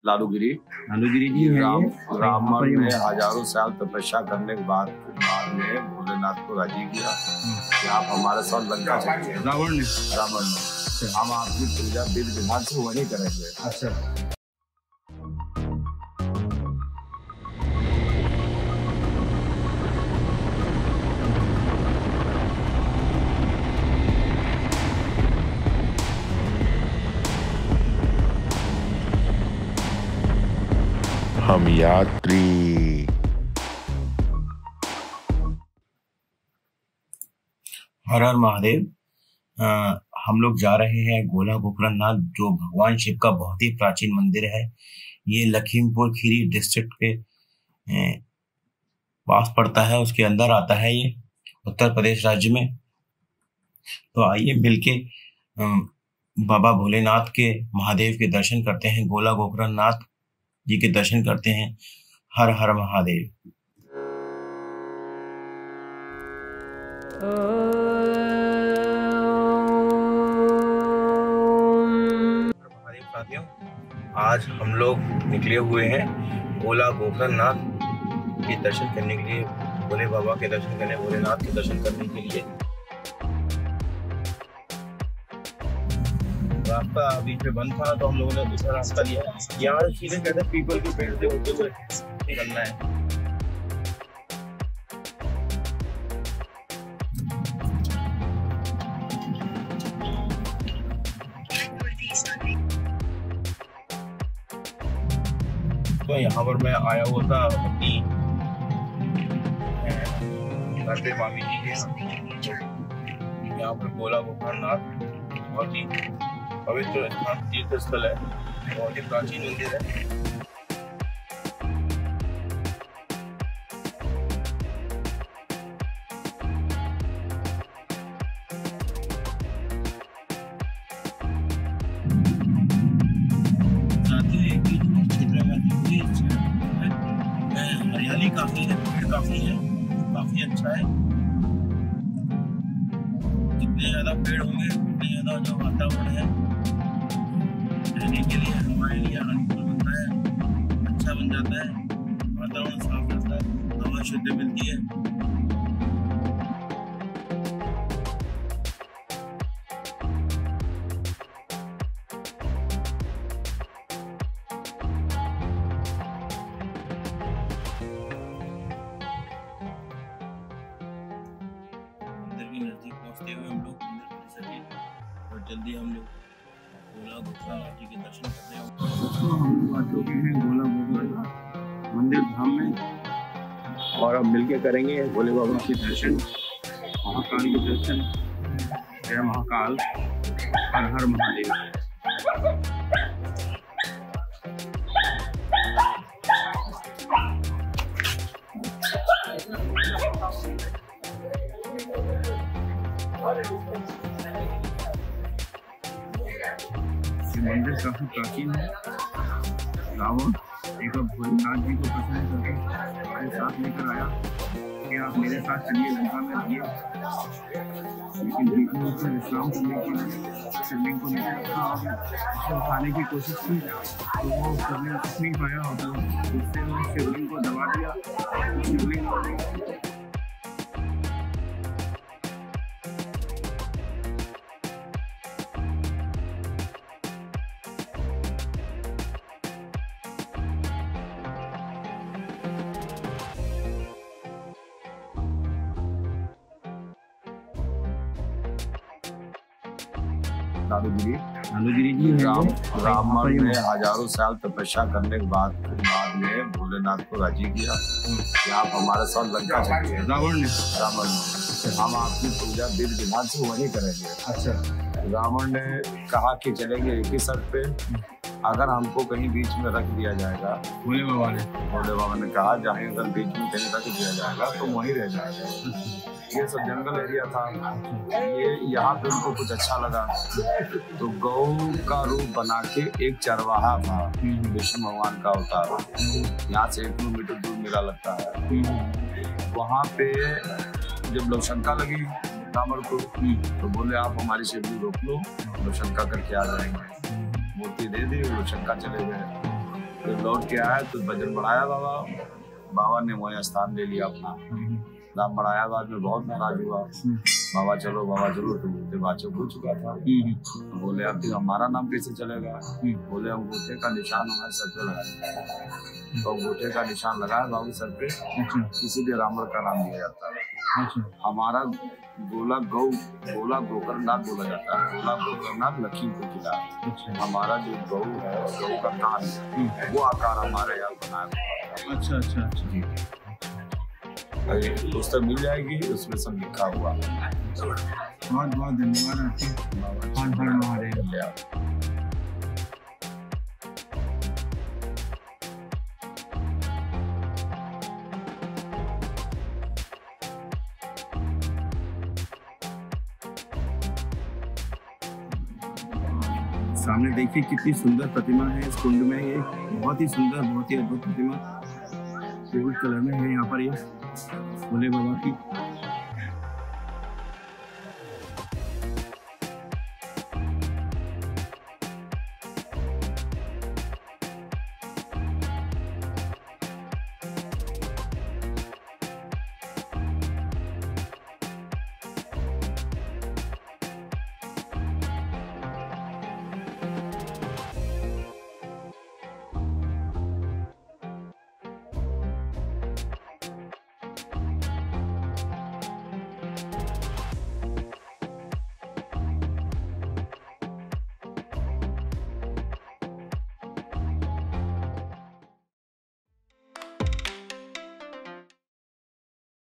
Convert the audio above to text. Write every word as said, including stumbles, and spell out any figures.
लालूगिरी लालूगिरी जी है राम ये। रावण ने हजारों साल तपस्या करने के बाद बाद में भोलेनाथ को राजी किया कि आप हमारे साथ लंका चलिए। रावण ने रावण ने हम आपकी पूजा विधि विधान से वहीं करेंगे। अच्छा। हम यात्री हर हर महादेव। आ, हम लोग जा रहे हैं गोला गोकर्णनाथ, जो भगवान शिव का बहुत ही प्राचीन मंदिर है। ये लखीमपुर खीरी डिस्ट्रिक्ट के ए, पास पड़ता है, उसके अंदर आता है ये उत्तर प्रदेश राज्य में। तो आइए मिलके बाबा भोलेनाथ के महादेव के दर्शन करते हैं, गोला गोकर्णनाथ जी के दर्शन करते हैं। हर हर महादेव। महादेव साथियों, आज हम लोग निकले हुए हैं गोला गोकर्णनाथ के दर्शन करने के लिए, भोले बाबा के दर्शन करने, भोलेनाथ के दर्शन करने के लिए। रास्ता बीच में बंद था तो हम लोगों ने दूसरा रास्ता लिया। यहाँ सीधे कहते हैं पीपल के पेड़ से होते हुए निकलना है। तो यहाँ पर मैं आया हुआ था अपनी घर पे मामी जी के। यहाँ पर गोला गोकर्णनाथ बहुत ही पवित्र स्थान, तीर्थ स्थल है, बहुत ही प्राचीन मंदिर है। क्षेत्र में हरियाली काफी है, पेड़ काफी है, काफी अच्छा है। जितने ज्यादा पेड़ होंगे उतने ज्यादा जो वातावरण है रहने के लिए, हमारे लिए अनुकूल बनता है, अच्छा बन जाता है, वातावरण साफ रहता है, हवा शुद्ध मिलती है। मंदिर के नजदीक पहुंचते हुए हम लोग मंदिर परिसर के और जल्दी हम लोग गोला गोकर्णनाथ जी के दर्शन करते हैं। दोस्तों, हम लोग आ चुके हैं गोला गोकर्णनाथ मंदिर धाम में और अब मिलके करेंगे भोले बाबा के दर्शन, महाकाल के दर्शन। जय महाकाल, हर हर महादेव। ये मंदिर काफी प्राचीन है। रावण एक भोलेनाथ जी को प्रसन्न करके हमारे साथ लेकर आया कि आप मेरे साथ चलिए लंका में रहिए, लेकिन बीच में उसने विश्राम करने के लिए शिवलिंग को नीचे रखा और उसे उठाने की कोशिश की तो वो शिवलिंग उठ नहीं पाया और उससे वो शिवलिंग को दबा दिया। शिवलिंग लालूगिरी लालूगिरी जी है राम ये। रावण ने हजारों साल तपस्या करने के बाद बाद में भोलेनाथ को राजी किया कि आप हमारे साथ लंका चलिए। रावण ने रावण ने हम आपकी पूजा विधि विधान से वहीं करेंगे। अच्छा। रावण ने कहा कि चलेंगे एक ही शर्त पे, अगर हमको कहीं बीच में रख दिया जाएगा। भोले बाबा ने भोले बाबा ने कहा जहाँ अगर बीच में कहीं रख दिया जाएगा तो वहीं रह जाएगा। ये सब जंगल एरिया था, ये यहाँ पे उनको कुछ अच्छा लगा तो गौ का रूप बना के एक चरवाहा था, विष्णु भगवान का अवतार, यहाँ से एक किलोमीटर दूर मेला लगता है। वहाँ पे जब लोग शंका लगी रावण को तो बोले आप हमारी शिवलिंग रोक लो, लोग शंका करके आ जाएंगे। मूर्ति दे दी, वो शंका चले गए। फिर लौट के आया तो वजन बढ़ाया बाबा, बाबा ने वही स्थान ले लिया अपना। दाम बढ़ाया, बाद में बहुत नाराज हुआ, बाबा चलो बाबा चलो, तो बोलते बाचो हो चुका था। तो बोले अब फिर हमारा नाम कैसे चलेगा? बोले अंगूठे का निशान हमारे सर पे लगाए। तो अंगूठे का निशान लगाया बाबू सर पे, इसीलिए रामगढ़ का नाम दिया जाता है। हमारा गोला गौ गोला गोकर्णनाथ बोला जाता है, गोला गोकर्णनाथ लखीमपुर जिला। हमारा जो गौ है, गौ का कान, वो आकार हमारे यहाँ बनाया। अच्छा अच्छा अच्छा जी, पुस्तक मिल जाएगी, उसमें सब लिखा हुआ। बहुत बहुत धन्यवाद आपके। हर हर महादेव। सामने देखिए कितनी सुंदर प्रतिमा है इस कुंड में। ये बहुत ही सुंदर, बहुत ही अद्भुत प्रतिमा गोल्ड कलर में है यहाँ पर, ये भोले बाबा की।